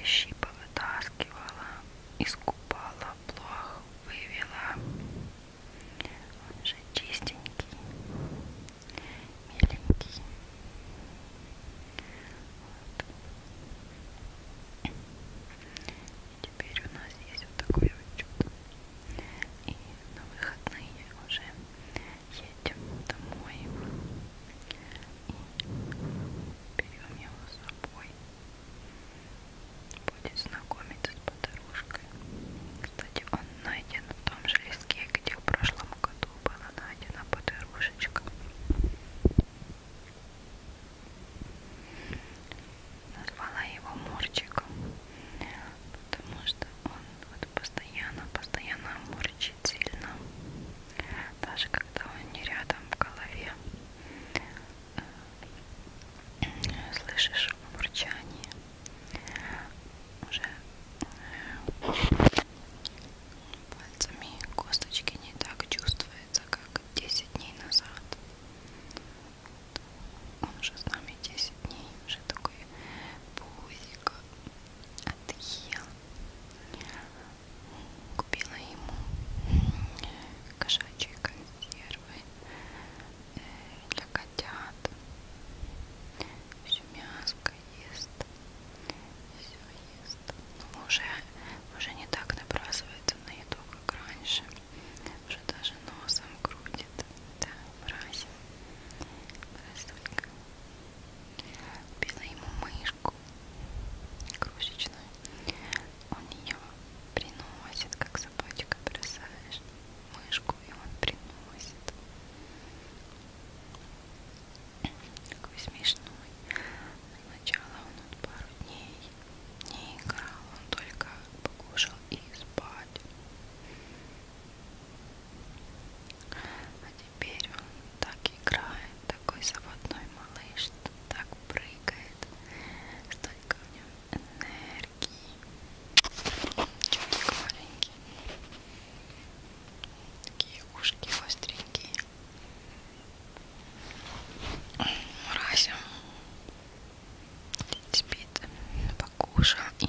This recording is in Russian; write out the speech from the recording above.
вещи повытаскивала, искупала, плохо вывела. Он же чистенький, миленький. Вот. И теперь у нас есть вот такое вот чудо. И на выходные уже едем домой и берем его с собой. Будет знакомиться с подружкой. Кстати, он найден в том же леске, где в прошлом году была найдена подружечка. Назвала его Мурчиком, потому что он вот постоянно мурчит сильно. Даже когда он не рядом в голове, слышишь мурчание. Уже пальцами косточки не так чувствуется, как 10 дней назад. Он уже с нами 10 дней, уже такой пузик отъел. Купила ему кошачьи консервы для котят. Все мяско ест, все ест. Но уже не так набрасывается на еду, как раньше. Уже даже носом крутит. Да, мразь. Мразулька. Купила ему мышку крошечную. Он ее приносит, как собачка бросаешь мышку, и он приносит. Такой смешной. Сначала он вот пару дней не играл, он только покушал и спать. А теперь он так играет, такой заводной малыш, так прыгает, столько в нем энергии. Чудик маленький, такие ушки остренькие. Мразь спит, покушал и